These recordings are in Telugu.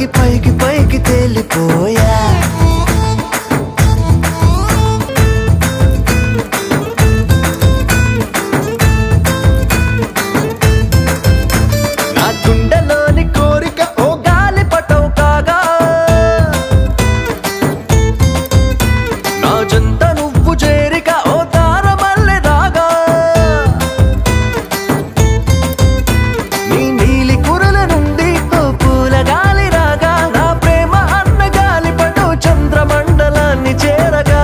నుండి పైకి పైకి తేలిపోయా నా గుండెలోని కోరిక ఓ గాలి పటవు కాగా నా జంట నువ్వు చేరిక ఓ తార మల్లె రాగా నీ నీలి కురల నుండి ఓ పూల గాలి రాగా నా ప్రేమ అన్న గాలి పటవు చంద్రమండలాన్ని చేరగా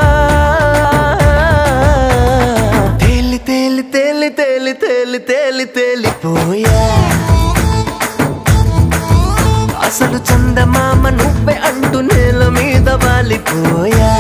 తేలి తేలి తేలి తేలి తేలి తేలి తేలిపోయా అసలు చందమామ నువ్వే అంటూ నేల మీద వాలిపోయా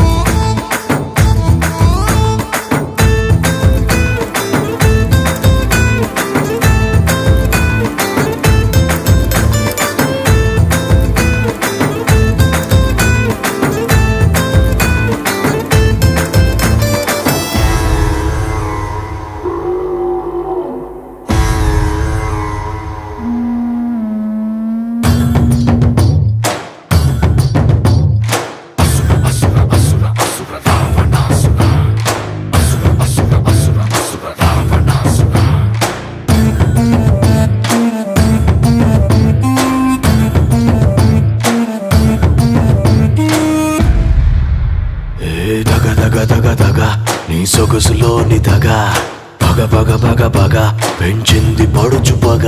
దగ దగ దగ దగ నీ సొగసులోని దగ పగ పగ పగ పగ పెంచింది పడుచు పగ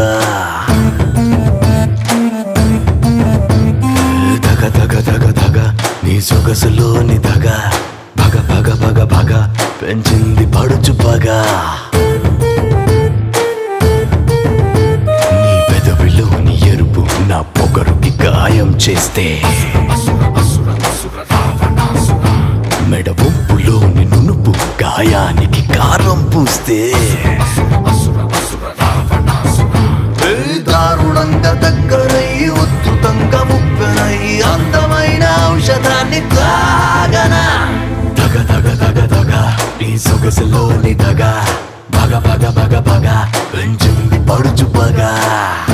దగ దగ దగ దగ నీ సొగసులోని దగ పగ పగ పగ పగ పెంచింది పడుచు పగ నీ పెదవిలోని ఎరుపు నా పొగరుకి గాయం చేస్తే మెడ వంపులోని నునుపు గాయానికి కారం పూస్తే దారుణంగా దగ్గరై ఉద్ధృతంగా ముప్పెనై అందమైన ఔషధాన్ని తాగనా దగ దగ దగ దగ నీ సొగసులోని దగ భగ భగ భగ భగ పెంచింది పడుచు పగ